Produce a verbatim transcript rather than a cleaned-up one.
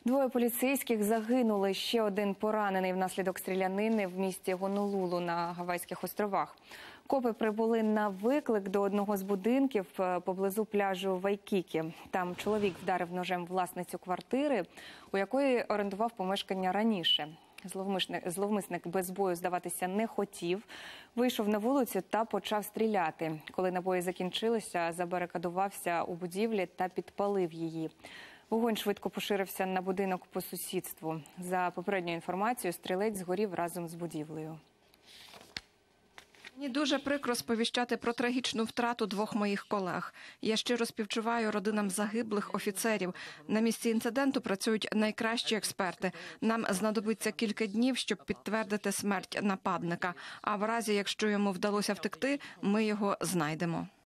Двоє поліцейських загинули, ще один поранений внаслідок стрілянини в місті Гонолулу на Гавайських островах. Копи прибули на виклик до одного з будинків поблизу пляжу Вайкікі. Там чоловік вдарив ножем власницю квартири, у якої орендував помешкання раніше. Зловмисник, зловмисник без бою здаватися не хотів, вийшов на вулицю та почав стріляти. Коли набої закінчилися, забарикадувався у будівлі та підпалив її. Вогонь швидко поширився на будинок по сусідству. За попередньою інформацією, стрілець згорів разом з будівлею. Мені дуже прикро сповіщати про трагічну втрату двох моїх колег. Я щиро співчуваю родинам загиблих офіцерів. На місці інциденту працюють найкращі експерти. Нам знадобиться кілька днів, щоб підтвердити смерть нападника. А в разі, якщо йому вдалося втекти, ми його знайдемо.